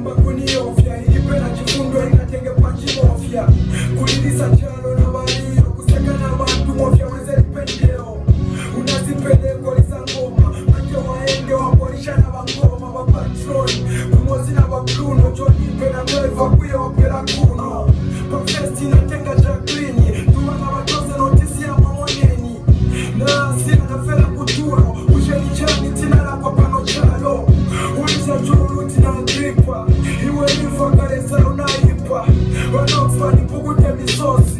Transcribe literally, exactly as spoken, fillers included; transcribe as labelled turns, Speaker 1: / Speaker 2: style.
Speaker 1: Bagomba kuniofya ilipenda chifundo inatenge kwa chimofya kulilisa chalo na balio kuseka na bantu mofya weze lipendeo unazipeleko lisa ngoma anje waende wapolisha na bangoma wapatroni kumozi na wabruno jonipe na mleva kuye wapela kuno Pafesti natenga Jacqueline Tuwa na watoze notisi ya mamoneni na sina na fela kuturo Ujeni chani tina la kwa pano chalo Ulisha churu tina gripa Iwe nifa kare zao na ipa Wanofa ni pugute misosi